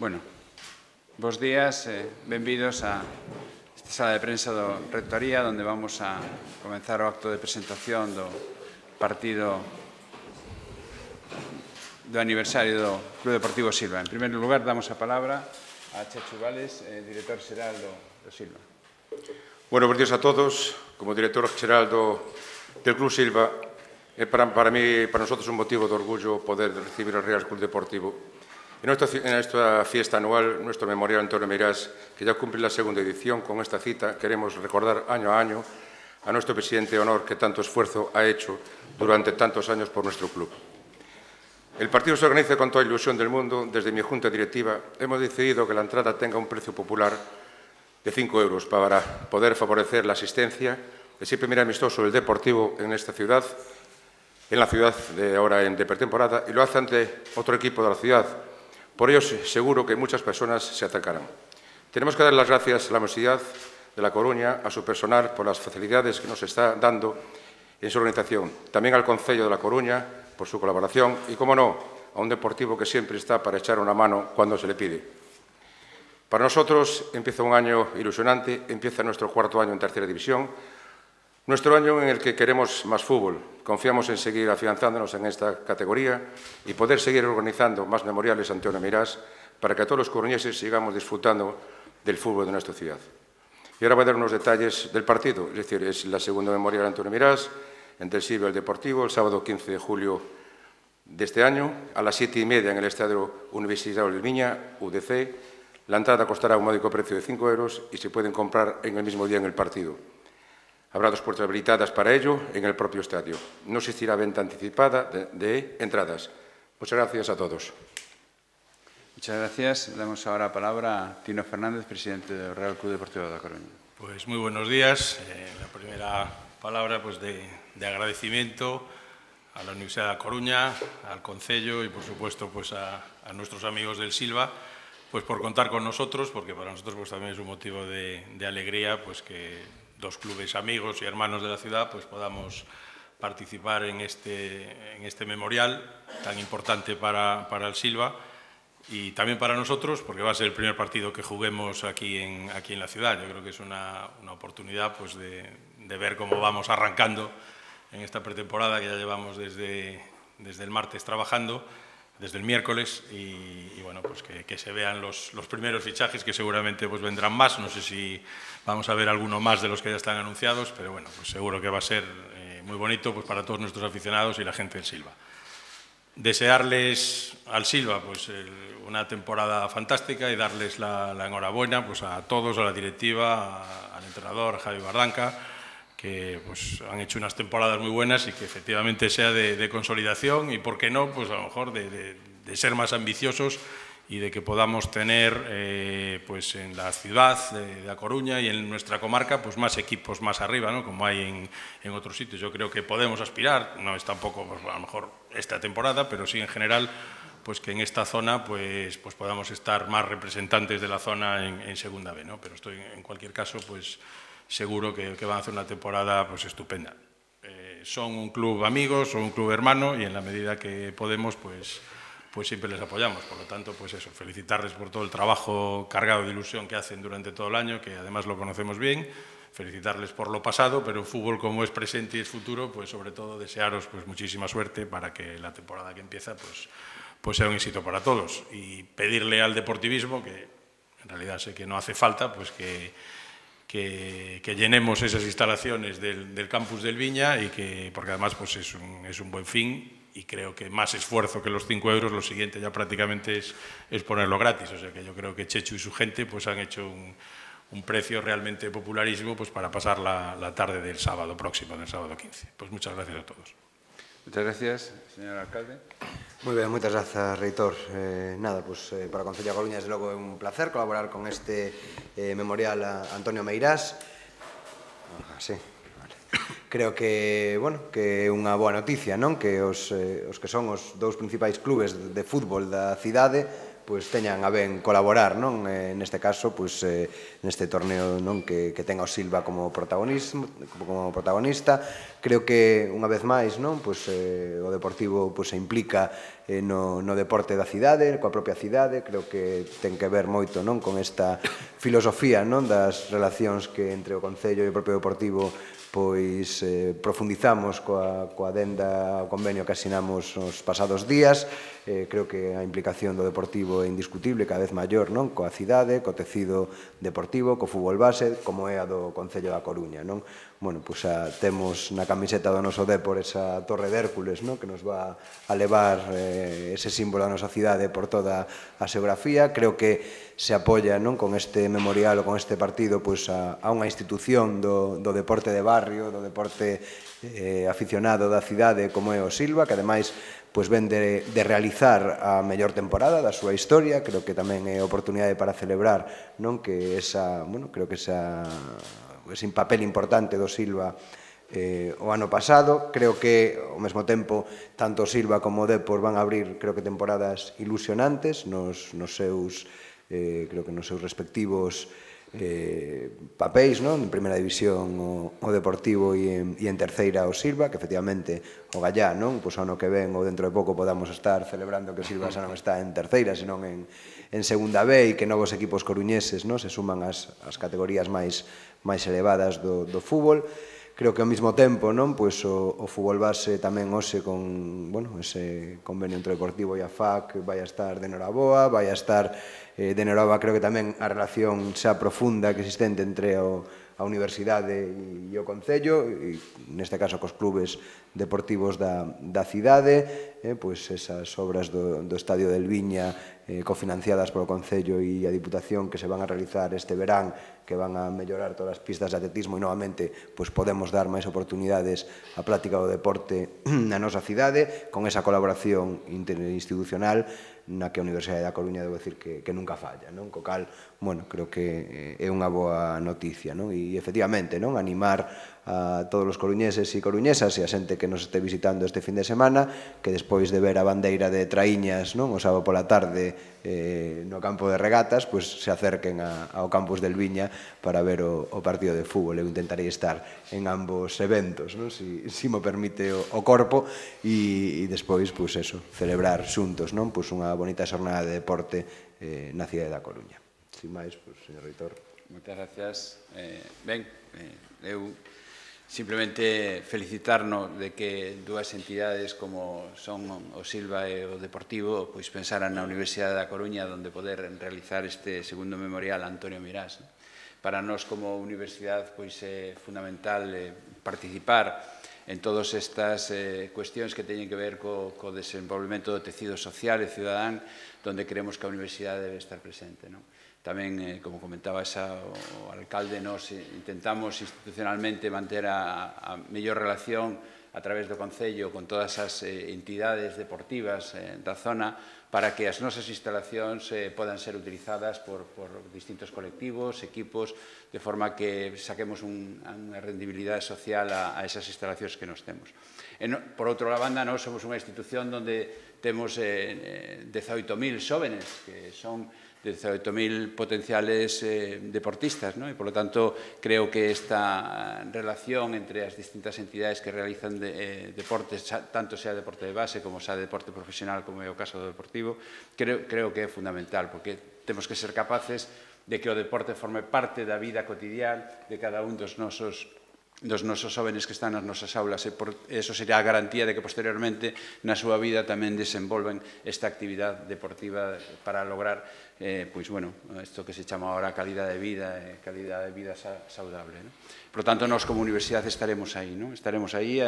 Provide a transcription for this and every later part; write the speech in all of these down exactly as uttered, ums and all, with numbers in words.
Bueno, bos días, eh, benvidos a esta sala de prensa do Rectoría, onde vamos a comenzar o acto de presentación do partido do aniversario do Club Deportivo Silva. En primeiro lugar, damos a palabra a Chechu Vales, eh, director xeral do, do Silva. Bueno, buenos días a todos. Como director xeral do, del Club Silva, é para, para mí, para nosotros, un motivo de orgullo poder recibir al Real Club Deportivo. En esta, en esta fiesta anual, nuestro memorial Antonio Meirás, que ya cumple la segunda edición, con esta cita queremos recordar año a año a nuestro presidente de honor que tanto esfuerzo ha hecho durante tantos años por nuestro club. El partido se organiza con toda ilusión del mundo. Desde mi junta directiva hemos decidido que la entrada tenga un precio popular de cinco euros para poder favorecer la asistencia ese primer amistoso del Deportivo en esta ciudad, en la ciudad de ahora en de pretemporada, y lo hace ante otro equipo de la ciudad. Por ello, seguro que muchas personas se acercarán. Tenemos que dar las gracias a la Universidad de La Coruña, a su personal, por las facilidades que nos está dando en su organización. También al Concello de La Coruña, por su colaboración, y, como no, a un Deportivo que siempre está para echar una mano cuando se le pide. Para nosotros empieza un año ilusionante, empieza nuestro cuarto año en Tercera División, nuestro año en el que queremos más fútbol. Confiamos en seguir afianzándonos en esta categoría y poder seguir organizando más memoriales Antonio Meirás para que todos los coruñeses sigamos disfrutando del fútbol de nuestra ciudad. Y ahora voy a dar unos detalles del partido, es decir, es la segunda memorial Antonio Meirás entre el Silva y el Deportivo, el sábado quince de julio de este año, a las siete y media en el Estadio Universitario del Viña, U D C. La entrada costará un módico precio de cinco euros y se pueden comprar en el mismo día en el partido. Habrá dos puertas habilitadas para ello en el propio estadio. No existirá venta anticipada de, de entradas. Muchas gracias a todos. Muchas gracias. Damos ahora la palabra a Tino Fernández, presidente del Real Club Deportivo de La Coruña. Pues muy buenos días. Eh, la primera palabra pues de, de agradecimiento a la Universidad de La Coruña, al Concello y, por supuesto, pues a, a nuestros amigos del Silva, pues por contar con nosotros, porque para nosotros pues también es un motivo de, de alegría pues que dos clubes amigos y hermanos de la ciudad pues podamos participar en este, en este memorial tan importante para, para el Silva y también para nosotros, porque va a ser el primer partido que juguemos aquí en, aquí en la ciudad. Yo creo que es una, una oportunidad pues de, de ver cómo vamos arrancando en esta pretemporada que ya llevamos desde, desde el martes trabajando, desde el miércoles, y, y bueno, pues que, que se vean los, los primeros fichajes, que seguramente pues vendrán más. No sé si vamos a ver alguno más de los que ya están anunciados, pero bueno, pues seguro que va a ser eh, muy bonito pues para todos nuestros aficionados y la gente del Silva. Desearles al Silva pues el, una temporada fantástica y darles la, la enhorabuena pues a todos, a la directiva, a, al entrenador, a Javi Bardanca, que pues, han hecho unas temporadas muy buenas y que efectivamente sea de, de consolidación y, por qué no, pues a lo mejor de, de, de ser más ambiciosos y de que podamos tener eh, pues en la ciudad de, de A Coruña y en nuestra comarca pues más equipos más arriba, ¿no? Como hay en, en otros sitios. Yo creo que podemos aspirar, no es tampoco pues, a lo mejor esta temporada, pero sí en general pues que en esta zona pues, pues podamos estar más representantes de la zona en, en segunda B, ¿no? Pero estoy en cualquier caso pues seguro que, que van a hacer una temporada pues estupenda. Eh, son un club amigo, son un club hermano y en la medida que podemos pues, pues siempre les apoyamos. Por lo tanto, pues eso, felicitarles por todo el trabajo cargado de ilusión que hacen durante todo el año, que además lo conocemos bien, felicitarles por lo pasado, pero en fútbol, como es presente y es futuro, pues sobre todo desearos pues muchísima suerte para que la temporada que empieza pues, pues sea un éxito para todos, y pedirle al deportivismo, que en realidad sé que no hace falta, pues que Que, que llenemos esas instalaciones del, del campus del Viña, y que, porque además pues es, un, es un buen fin, y creo que más esfuerzo que los cinco euros, lo siguiente ya prácticamente es, es ponerlo gratis. O sea que yo creo que Chechu y su gente pues han hecho un, un precio realmente popularísimo pues para pasar la, la tarde del sábado próximo, del sábado quince. Pues muchas gracias a todos. Muchas gracias, señor alcalde. Moi ben, moitas grazas, reitor. Eh, nada, pues, eh, para o Concello de Coruña, desde logo, é un placer colaborar con este eh, memorial a Antonio Meirás. Ah, sí, vale. Creo que, bueno, que é unha boa noticia, non? Que os, eh, os que son os dous principais clubes de, de fútbol da cidade pois teñan a ben colaborar, non? Neste caso, pois neste torneo, non, que que ten o Silva como protagonista, como protagonista. Creo que unha vez máis, non, pois o Deportivo pois se implica no no deporte da cidade, coa propia cidade. Creo que ten que ver moito, non, con esta filosofía, non, das relacións que entre o Concello e o propio Deportivo pois eh, profundizamos coa, coa adenda ao convenio que asinamos nos pasados días. Eh, creo que a implicación do Deportivo é indiscutible, cada vez maior, non? Coa cidade, co tecido deportivo, co fútbol base, como é a do Concello da Coruña, non? Bueno, pois a, temos na camiseta do noso Depor esa torre de Hércules, non? Que nos va a levar eh, ese símbolo da nosa cidade por toda a xeografía. Creo que se apoia, non, con este memorial ou con este partido pois a, a unha institución do, do deporte de barrio, do deporte eh, aficionado da cidade como é o Silva, que ademais pois ven de, de realizar a mellor temporada da súa historia. Creo que tamén é oportunidade para celebrar, non, que esa, bueno, creo que esa ese papel importante do Silva eh, o ano pasado. Creo que, ao mesmo tempo, tanto o Silva como o Depor van a abrir, creo que temporadas ilusionantes nos, nos seus Eh, creo que nos seus respectivos eh, papéis, non? En primeira división o, o Deportivo e en, e en terceira o Silva, que efectivamente o Gallá, non? Pois ano que ven ou dentro de pouco podamos estar celebrando que o Silva xa non está en terceira, senón en, en segunda B, e que novos equipos coruñeses, non, se suman as, as categorías máis, máis elevadas do, do fútbol. Creo que ao mesmo tempo, non, pois o, o fútbol base tamén hoxe con, bueno, ese convenio entre o Deportivo e a F A C vai a estar de noraboa, vai a estar eh, de noraboa. Creo que tamén a relación xa profunda que existente entre o, a Universidade e o Concello, e neste caso cos clubes deportivos da, da cidade, eh, pois esas obras do, do Estadio del Viña eh, cofinanciadas polo Concello e a Diputación que se van a realizar este verán, que van a mellorar todas as pistas de atletismo, e novamente pois podemos dar máis oportunidades á práctica do deporte na nosa cidade, con esa colaboración interinstitucional na que a Universidade da Coruña, debo decir, que, que nunca falla, non? Co cal, bueno, creo que é unha boa noticia, non? E, efectivamente, non? Animar a todos os coruñeses e coruñesas e a xente que nos este visitando este fin de semana, que despois de ver a bandeira de Traíñas, non, o sábado pola tarde eh, no campo de regatas, pois se acerquen a, ao campus del Viña para ver o, o partido de fútbol. Eu intentarei estar en ambos eventos, non? Si, si mo permite o, o corpo, e, e despois, pois eso, celebrar xuntos, non? Pois unha bonita xornada de deporte eh, na cidade da Coruña. Sin máis, pois, señor Reitor. Moitas gracias. Eh, ben, eh, eu simplemente felicitarnos de que dúas entidades como son o Silva e o Deportivo pois pensaran na Universidade da Coruña onde poder realizar este segundo memorial a Antonio Meirás. Para nós como universidade pois é fundamental eh, participar en todas estas eh, cuestións que teñen que ver co, co desenvolvemento do tecido social e cidadán, onde creemos que a universidade debe estar presente, non? Tamén, eh, como comentaba esa, o alcalde, nos intentamos institucionalmente manter a, a mellor relación a través do Concello con todas as eh, entidades deportivas eh, da zona para que as nosas instalacións eh, podan ser utilizadas por, por distintos colectivos, equipos, de forma que saquemos un, unha rendibilidade social a, a esas instalacións que nos temos. E no, por outra banda, nós somos unha institución onde temos eh, dezaoito mil xóvenes, que son dezaoito mil potenciales eh, deportistas, ¿no? E, por lo tanto, creo que esta relación entre as distintas entidades que realizan de, eh, deportes, tanto sea deporte de base como sea deporte profesional, como é o caso do Deportivo, creo, creo que é fundamental, porque temos que ser capaces de que o deporte forme parte da vida cotidiana de cada un dos nosos dos nosos jóvenes que están nas nosas aulas, e por eso sería a garantía de que posteriormente na súa vida tamén desenvolven esta actividade deportiva para lograr eh, pois, bueno, isto que se chama ahora calidad de vida, eh, calidad de vida sa saudable, ¿no? Por lo tanto, nós como universidade estaremos aí, ¿no? Estaremos aí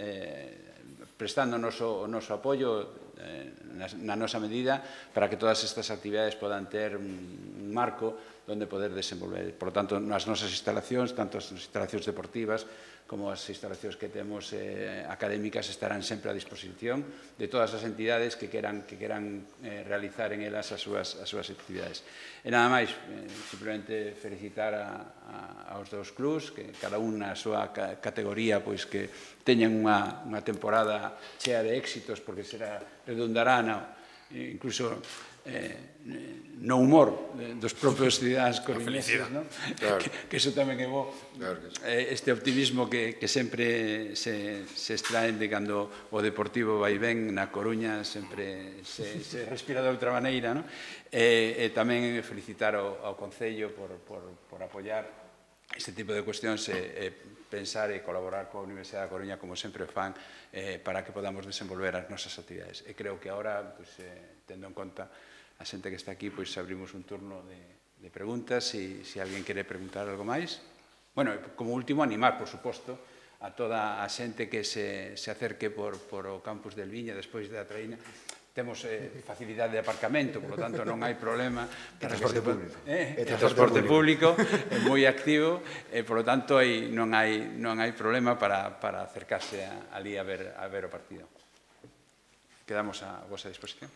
eh, prestando o noso, o noso apoio eh, na, na nosa medida para que todas estas actividades podan ter un, un marco onde poder desenvolver. Por lo tanto, nas nosas instalacións, tanto as instalacións deportivas como as instalacións que temos eh, académicas, estarán sempre a disposición de todas as entidades que queran, que queran eh, realizar en elas as súas, as súas actividades. E nada máis, eh, simplemente felicitar a, a, aos dous clubs, que cada un na súa ca categoría pois que teñan unha, unha temporada chea de éxitos, porque será redundará na incluso no humor dos propios cidadáns coruñeses, que iso tamén é bo, este optimismo que sempre se extraen de cando o Deportivo vai ben na Coruña, sempre se respira de outra maneira, e tamén felicitar ao Concello por apoiar este tipo de cuestións e pensar e colaborar coa Universidade da Coruña como sempre fan para que podamos desenvolver as nosas actividades. E creo que agora, tendo en conta a xente que está aquí, pois abrimos un turno de preguntas, se alguén quere preguntar algo máis. Bueno, como último, animar, por suposto, a toda a xente que se acerque por o campus del Viña despois da traína. Temos facilidade de aparcamento, por lo tanto non hai problema. E transporte público. E transporte público é moi activo, e por lo tanto non hai problema para acercarse ali a ver o partido. Quedamos a vosa disposición.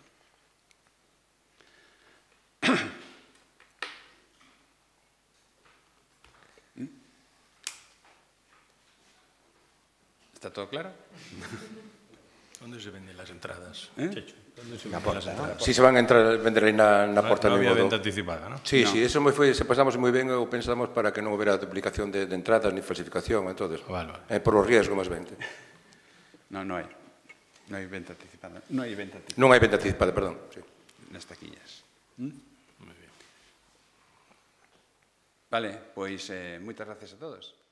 ¿Está todo claro? ¿Dónde se venden las entradas? ¿Eh? Na porta. Si se van a entrar, vender aí na porta. Non había venta anticipada, non? Sí, sí, eso se pasamos moi ben, ou pensamos para que non houbera duplicación de entradas ni falsificación, entonces, por o riesgo máis ben. Non, non hai. Non hai venta anticipada. Non hai venta anticipada. Non hai venta anticipada, perdón. Nas taquillas. Vale, pois moitas gracias a todos.